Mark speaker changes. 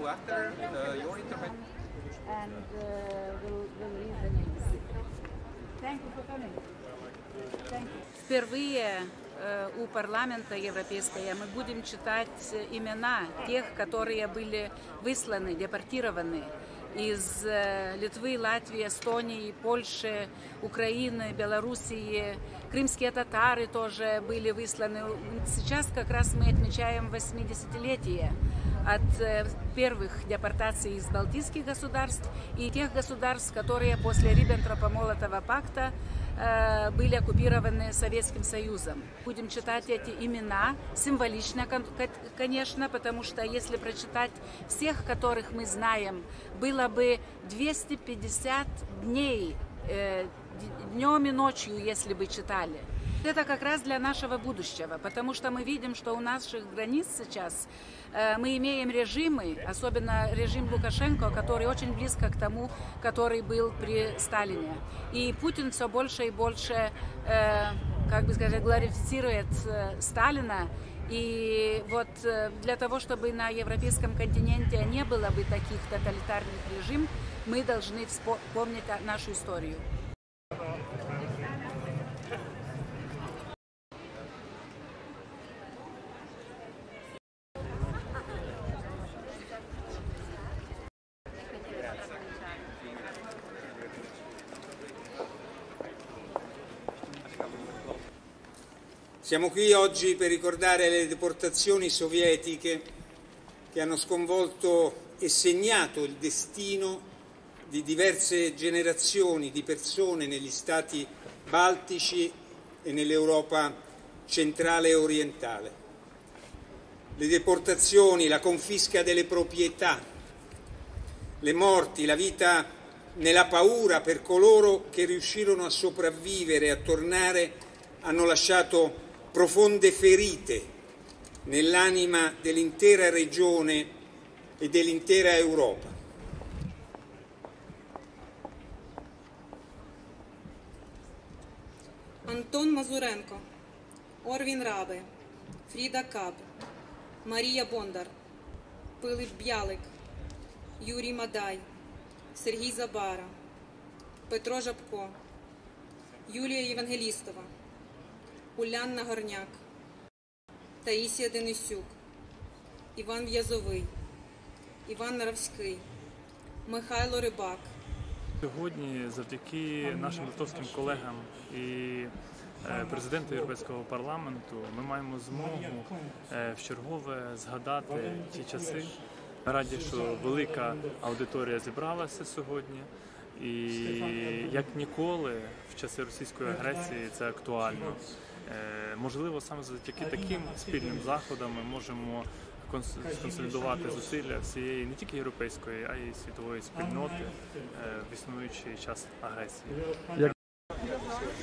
Speaker 1: after your intervention.
Speaker 2: And we'll read the names. Thank you for coming. Thank you. Впервые у парламента Европейского мы будем читать имена тех, которые были высланы, депортированы из Литвы, Латвии, Эстонии, Польши, Украины, Белоруссии. Крымские татары тоже были высланы. Сейчас как раз мы отмечаем 80-летие от первых депортаций из балтийских государств и тех государств, которые после Риббентропа-Молотова пакта были оккупированы Советским Союзом. Будем читать эти имена, символично, конечно, потому что если прочитать всех, которых мы знаем, было бы 250 дней, днем и ночью, если бы читали. Это как раз для нашего будущего, потому что мы видим, что у наших границ сейчас мы имеем режимы, особенно режим Лукашенко, который очень близко к тому, который был при Сталине. И Путин все больше и больше, как бы сказать, глорифицирует Сталина. И вот для того, чтобы на европейском континенте не было бы таких тоталитарных режимов, мы должны вспомнить нашу историю.
Speaker 3: Siamo qui oggi per ricordare le deportazioni sovietiche che hanno sconvolto e segnato il destino di diverse generazioni di persone negli stati baltici e nell'Europa centrale e orientale. Le deportazioni, la confisca delle proprietà, le morti, la vita nella paura per coloro che riuscirono a sopravvivere e a tornare hanno lasciato profonde ferite nell'anima dell'intera regione e dell'intera Europa.
Speaker 4: Антон Мазуренко, Орвін Раби, Фріда Каб, Марія Бондар, Пилип Б'ялик, Юрій Мадай, Сергій Забара, Петро Жабко, Юлія Євангелістова, Уляна Горняк, Таїсія Денисюк, Іван В'язовий, Іван Наравський, Михайло Рибак.
Speaker 5: Сьогодні завдяки нашим литовським колегам і президенту Європейського парламенту ми маємо змогу вчергове згадати ті часи. Раді, що велика аудиторія зібралася сьогодні і як ніколи в часи російської агресії це актуально. Можливо, саме завдяки таким спільним заходам ми можемо сконсолідувати зусилля всієї не тільки європейської, а й світової спільноти в існуючий час агресії.